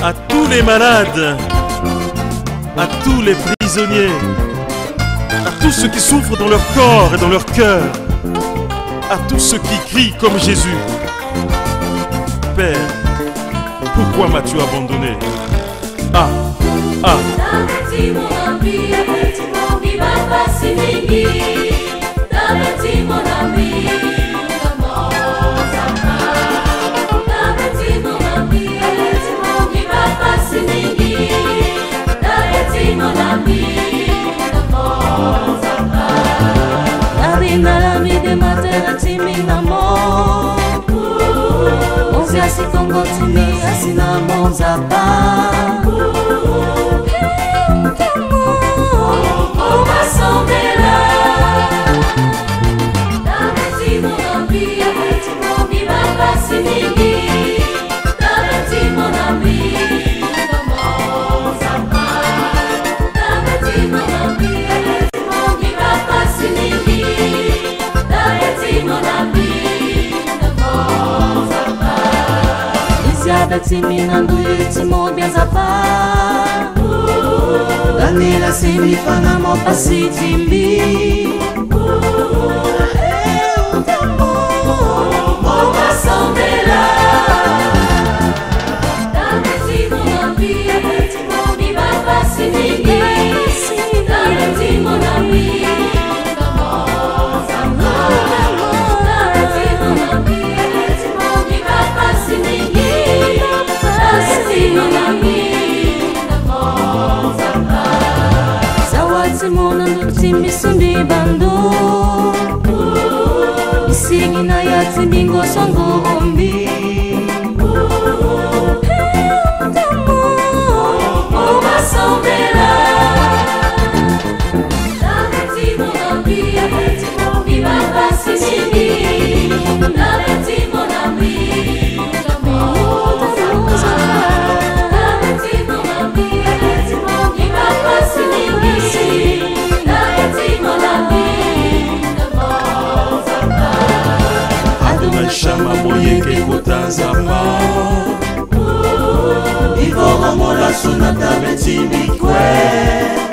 à tous les malades, à tous les prisonniers, à tous ceux qui souffrent dans leur corps et dans leur cœur, à tous ceux qui crient comme Jésus. Père, pourquoi m'as-tu abandonné? Ah, ah. Kongo tumi asina monzapa Timinandu itimo biazapa Danila simifana mo pasitimbi Misundi bando Isingi na yati mingo songo ombi Oma sombela Laveti mon ami Viva pasini Laveti mon ami Laveti mon ami Viva pasini Shama moyeke kotanzama Ivora mola sunata beti bikwe